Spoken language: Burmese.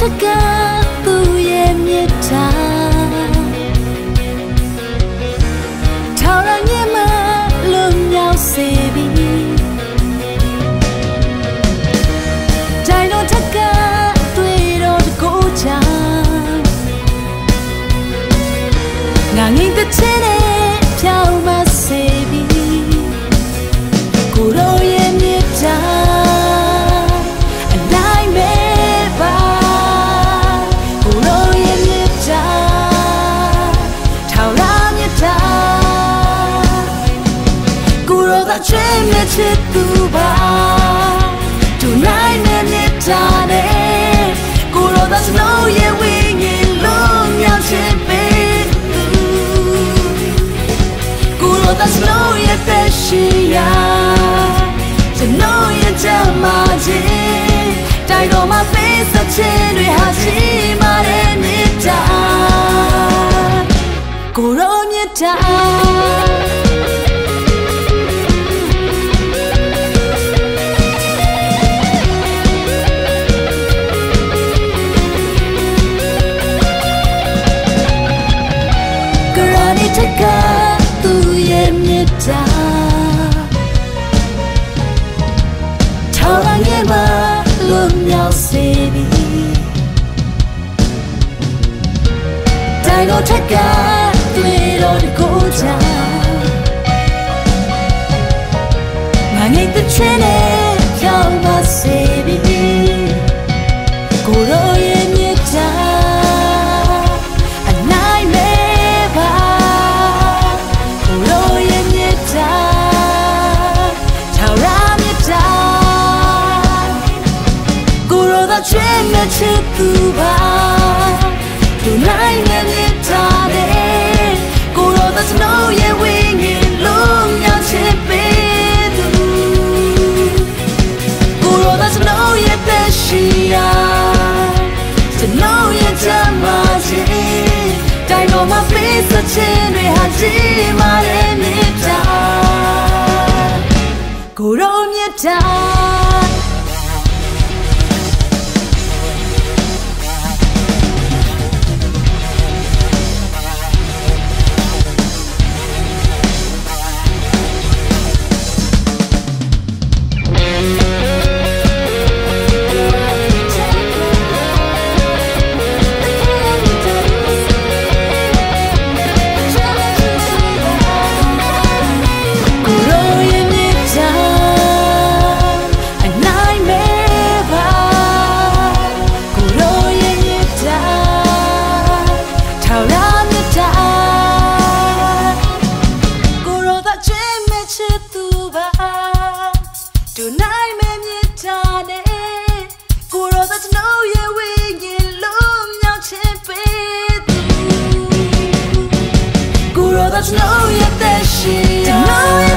က်ကသူ့ရဲ့မြတ်တာထောင်ရညမလုံမြောက်စေပြီတိုင်းတော်ထက်ကတွေ့တော့တကိုးချာငါငိမ့်တဲ့ချင်းနဲ့ဖြောင်းမစေပြီကိုရောရဲ့မြတ်တာချွေးမြချစ်သူပါသူနိုင်နဲ့မြတ်တာနဲ့ကိုရောသာစနိုးရဲ့ဝိညာဉ်လုံးမြောက်ချစ်ပေးသူကိုရောသာစနိုးရဲ့သက်ရှိရာစနိုးရဲ့ကြမ်းမာခြင်းတိုက်တော်မှာပေးစချင်တွေဟာရှိမာတဲ့မြတ်တာကိုရောမြတ်တာထက်ကသူ့ရဲ့မြတ်တာထောင်ရငယ်မှာလွတ်မြောက်စေပြီတိုင်းတော်ထက်ကတွေ့တော့ဒီကိုချာငါငိတ်တဲ့ချင်းနဲ့ကြောက်ပါစေပြီကိုရောရဲ့မြတ်တာချွေးမြချစ်သူပါသူနိုင်နဲ့မြတ်တာနဲ့ကိုရောသစနိုးရဲ့ဝိညာဉ်လုံးမြောက်ချစ်ပေးသူကိုရောသစနိုးရဲ့သက်ရှိရာစနိုးရဲ့ကြမ်းမာခြင်းတိုင်းတော်မှာပေးစချင်တွေဟာကြီးမာတဲ့မြတ်တာကိုရောမြတ်တာသူနိုင်မဲ့မြတ်တာနဲ့ကိုရောသစနိုးရဲ့ဝိညာဉ်လုံးမြောက်ချစ်ပေးသူကိုရောသစနိုးရဲ့သက်ရှိရာ